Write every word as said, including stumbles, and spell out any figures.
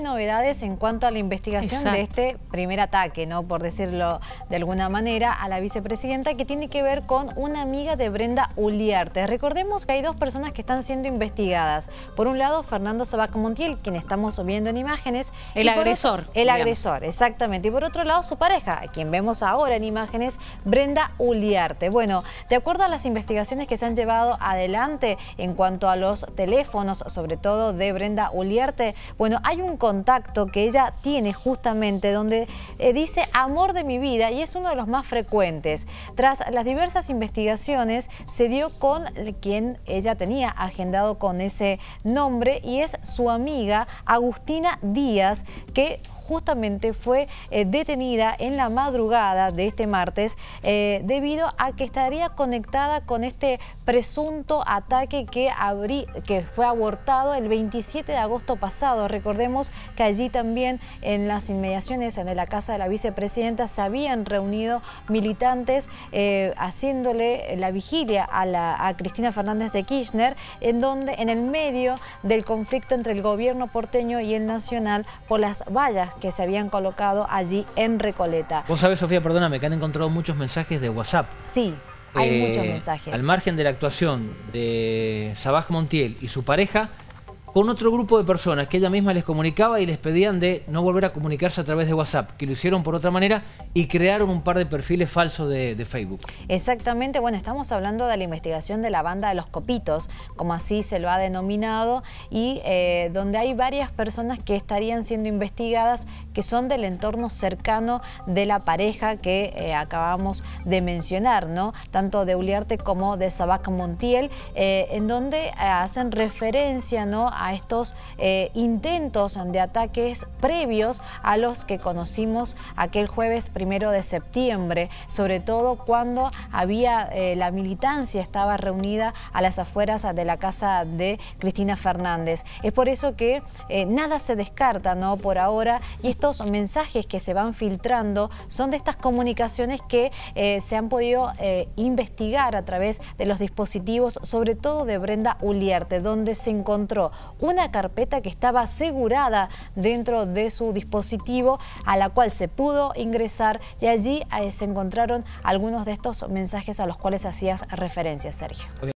novedades en cuanto a la investigación Exacto. de este primer ataque, ¿no? Por decirlo de alguna manera, a la vicepresidenta, que tiene que ver con una amiga de Brenda Uliarte. Recordemos que hay dos personas que están siendo investigadas. Por un lado, Fernando Sabac Montiel, quien estamos viendo en imágenes. El agresor. Otro, el digamos. agresor, exactamente. Y por otro lado, su pareja, a quien vemos ahora en imágenes, Brenda Uliarte. Bueno, de acuerdo a las investigaciones que se han llevado adelante en cuanto a los teléfonos, sobre todo de Brenda Uliarte, bueno, hay un contacto que ella tiene justamente donde eh, dice amor de mi vida, y es uno de los más frecuentes. Tras las diversas investigaciones se dio con quien ella tenía agendado con ese nombre, y es su amiga Agustina Díaz, que justamente fue eh, detenida en la madrugada de este martes eh, debido a que estaría conectada con este presunto ataque que, abrí, que fue abortado el veintisiete de agosto pasado. Recordemos que allí también en las inmediaciones de la casa de la vicepresidenta se habían reunido militantes eh, haciéndole la vigilia a, la, a Cristina Fernández de Kirchner, en donde en el medio del conflicto entre el gobierno porteño y el nacional por las vallas que se habían colocado allí en Recoleta. Vos sabés, Sofía, perdóname, que han encontrado muchos mensajes de WhatsApp. Sí, hay eh, muchos mensajes. Al margen de la actuación de Sabac Montiel y su pareja, con otro grupo de personas que ella misma les comunicaba y les pedían de no volver a comunicarse a través de WhatsApp, que lo hicieron por otra manera y crearon un par de perfiles falsos de, de Facebook. Exactamente, bueno, estamos hablando de la investigación de la banda de los Copitos, como así se lo ha denominado, y eh, donde hay varias personas que estarían siendo investigadas, que son del entorno cercano de la pareja que eh, acabamos de mencionar, ¿no? Tanto de Uliarte como de Sabac Montiel, eh, en donde eh, hacen referencia, ¿no?, a estos eh, intentos de ataques previos a los que conocimos aquel jueves primero de septiembre, sobre todo cuando había eh, la militancia estaba reunida a las afueras de la casa de Cristina Fernández. Es por eso que eh, nada se descarta, ¿no?, por ahora, y estos mensajes que se van filtrando son de estas comunicaciones que eh, se han podido eh, investigar a través de los dispositivos, sobre todo de Brenda Uliarte, donde se encontró una carpeta que estaba asegurada dentro de su dispositivo, a la cual se pudo ingresar, y allí eh, se encontraron algunos de estos mensajes a los cuales hacías referencia, Sergio.